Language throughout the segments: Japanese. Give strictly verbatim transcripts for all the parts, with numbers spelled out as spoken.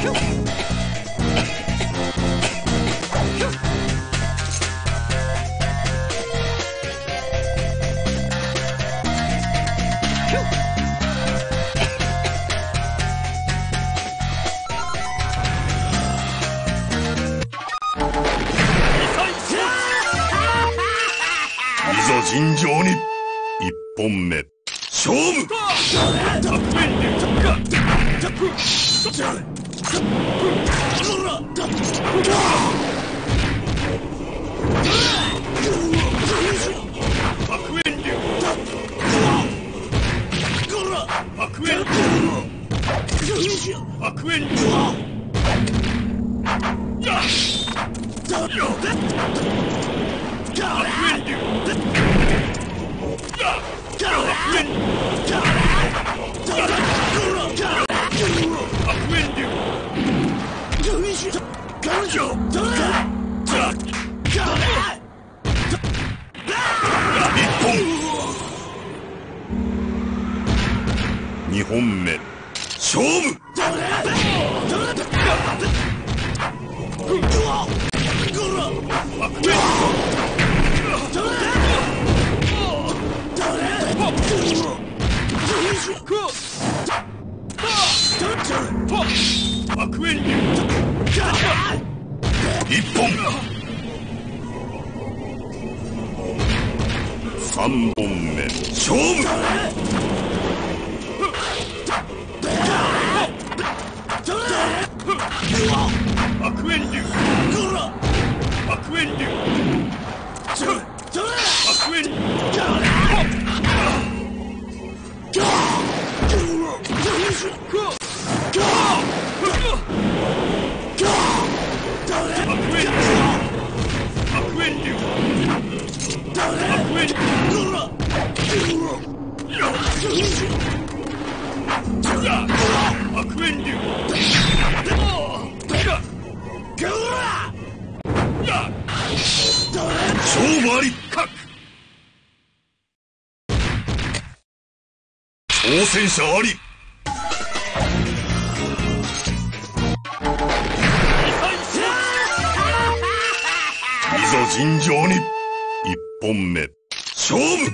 尋常に一本目勝負。二本目勝負。一本三本目勝負。悪縁流悪縁流悪縁流勝負あり。挑戦者あり。いざ尋常に一本目勝負。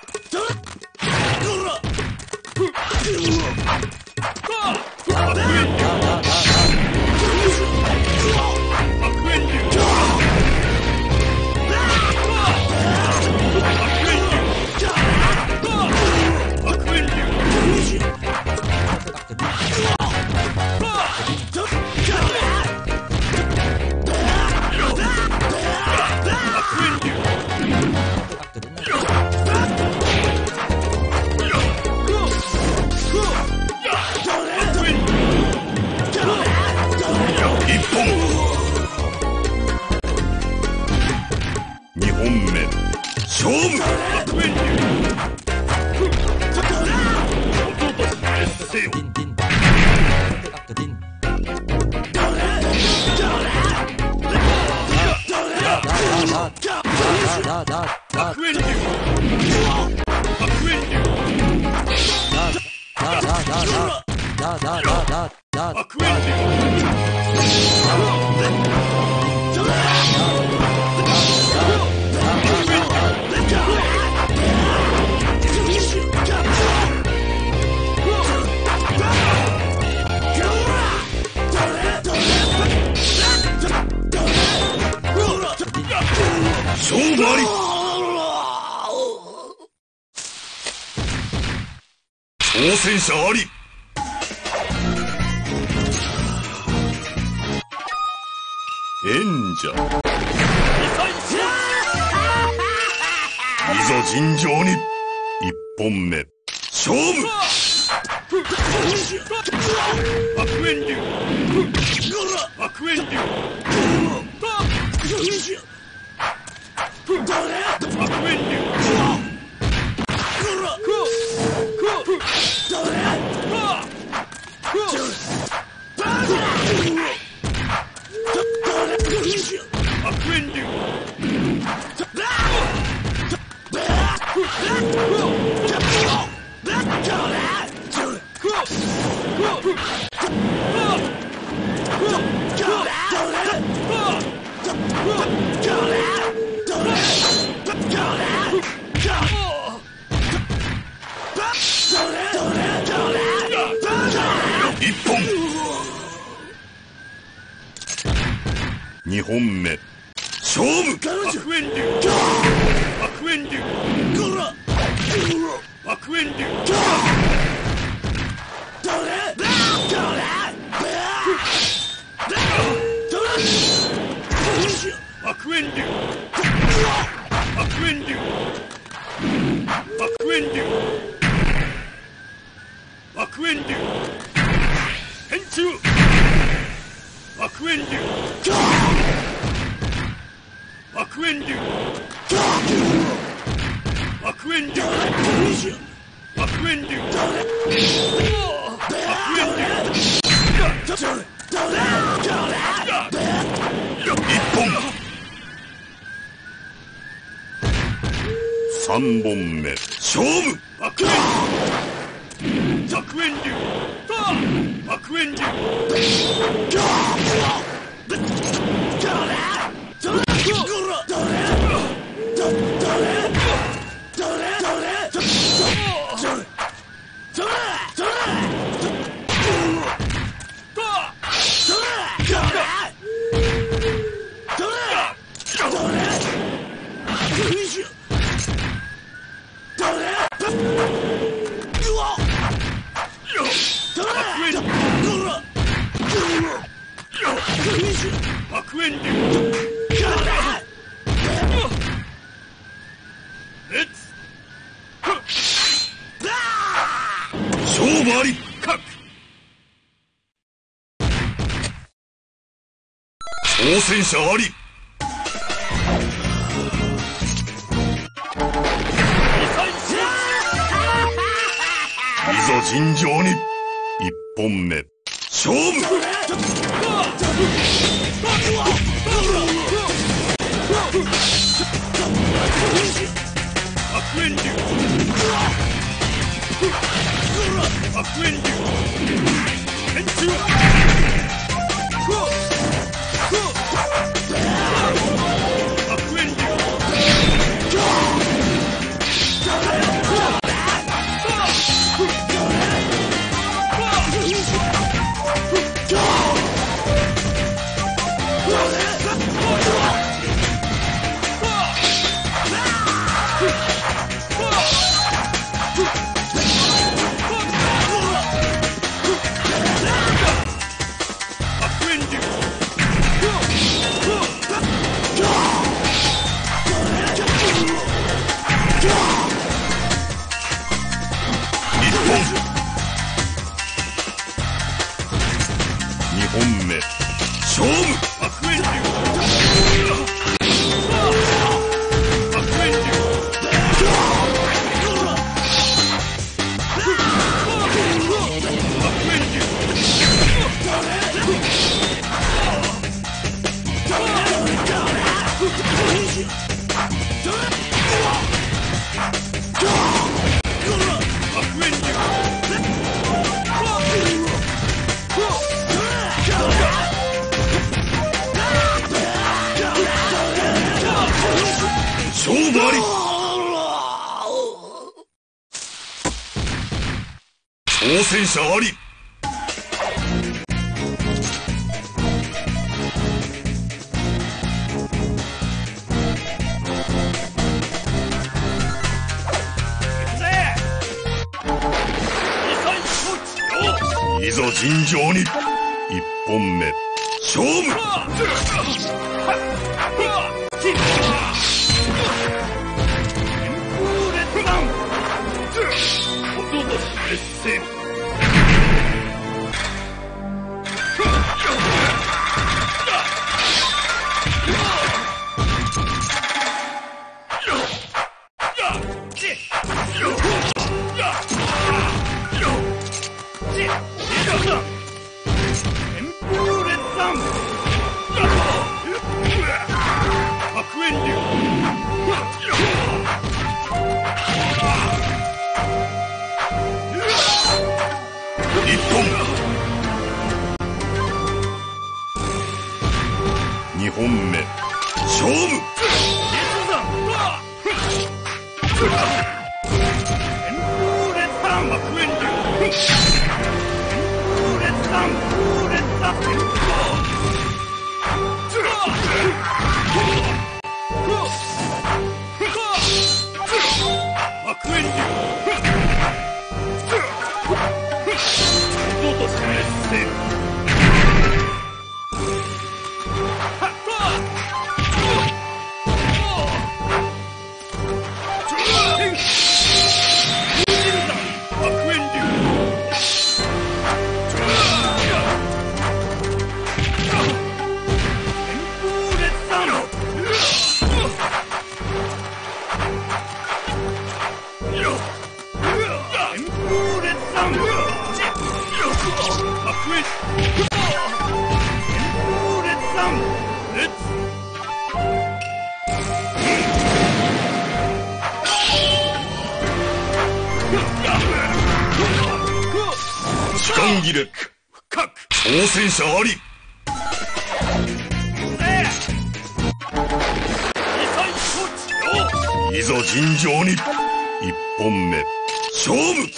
二本目勝負。勝負あり。挑戦者あり。演者いざ尋常に一本目勝負。悪縁流悪縁流にほんめ勝負。 悪縁流悪縁流こら悪縁流どれどれ悪縁流悪縁流悪縁流悪縁流変中悪縁流悪縁流悪縁流悪縁流一本三本目勝負。 悪縁流悪縁流悪縁流悪縁流勝負あり。挑戦者あり。いざ尋常に。一本目勝負。 悪縁流悪縁流変中悪縁流にほんめ勝負。 悪縁流悪縁流悪縁流勝負あり。挑戦者あり。いざ尋常に。一本目勝負。にほんめ勝負。 悪とし熱戦時間切れ挑戦者ありいざ尋常に一本目勝負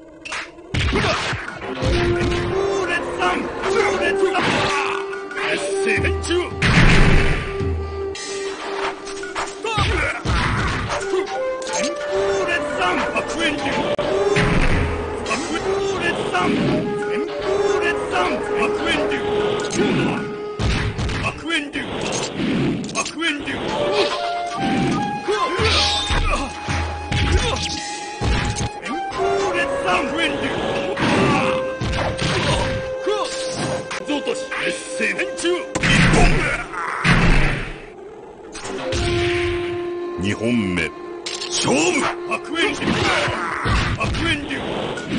にほんめ勝負白煙流白煙流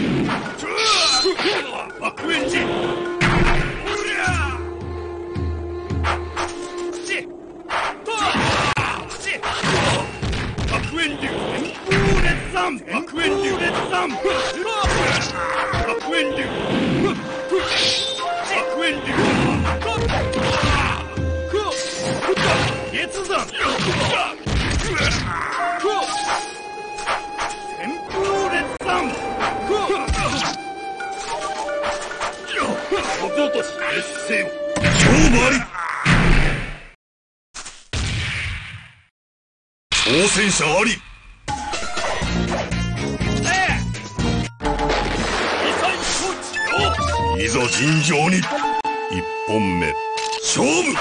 白煙流白煙流白煙流白煙流月山旋風烈山小落とし劣勢勝負あり挑戦者ありいざ尋常に一本目勝負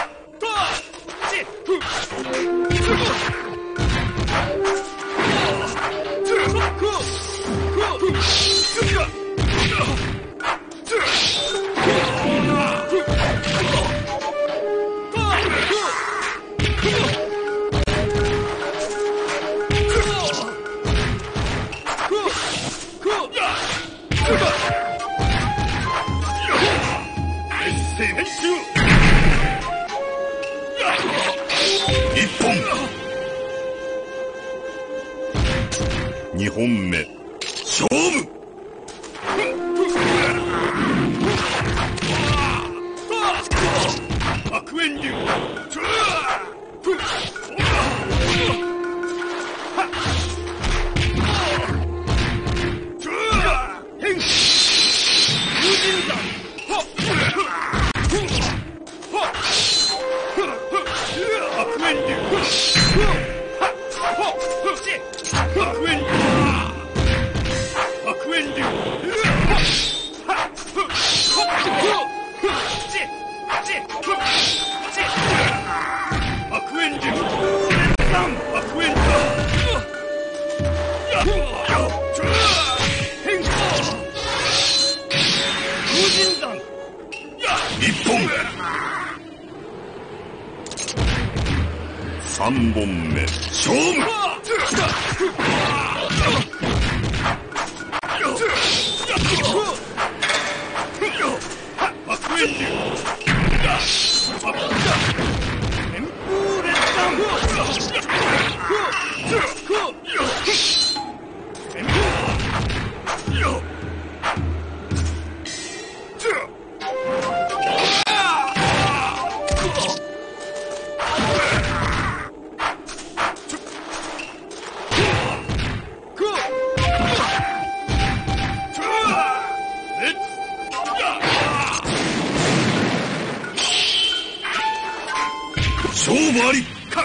一本二本目勝負白煙流一本三本目勝負白煙流旋風烈山勝負あり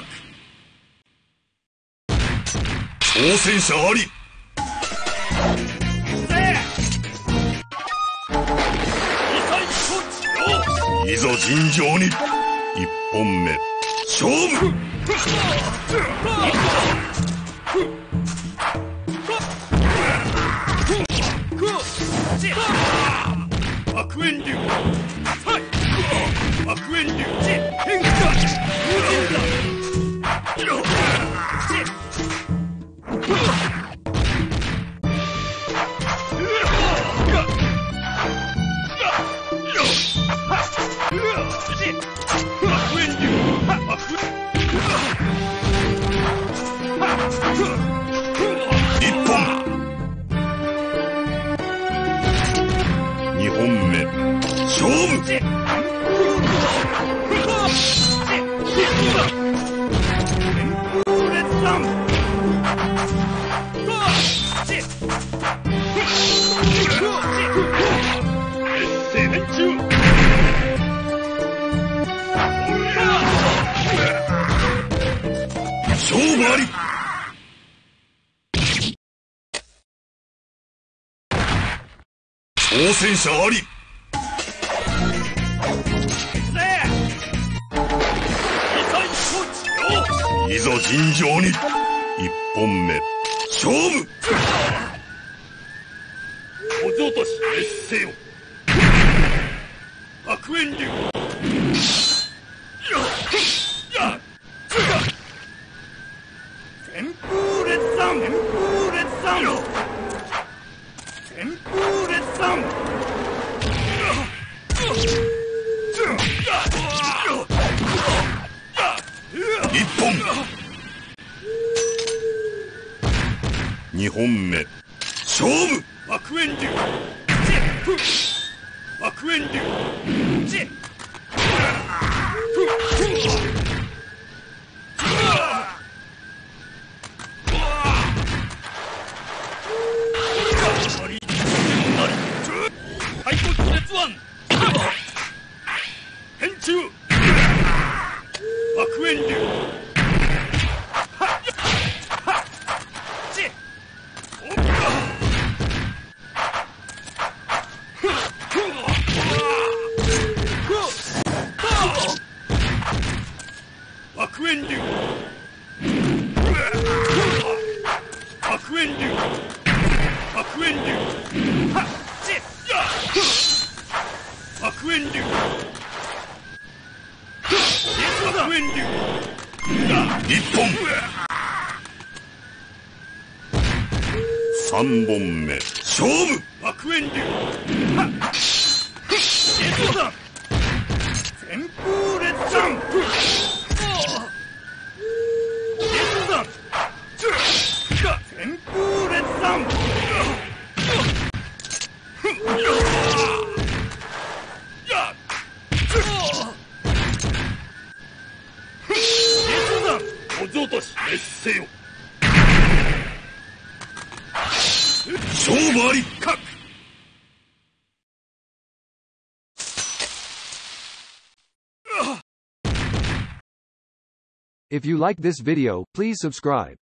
挑戦者ありいざ尋常に。一本目勝負。 悪縁流。悪縁流。変化。無人だ。 一本。二本目勝負。勝負あり。挑戦者あり。いざ尋常に。一本目勝負。 お嬢とし滅せよ。悪縁流。旋風列山。旋風列山。旋風列山。 一本。二本目勝負。 悪縁流。悪縁流。太鼓列腕。変中。悪縁流。悪縁流。悪縁流。悪縁流。悪縁流。悪縁流。 一本。三本目勝負。 悪縁流。旋風列山。旋風列山。お嬢とし滅せよ。 勝負あり。 か。 If you like this video, please subscribe.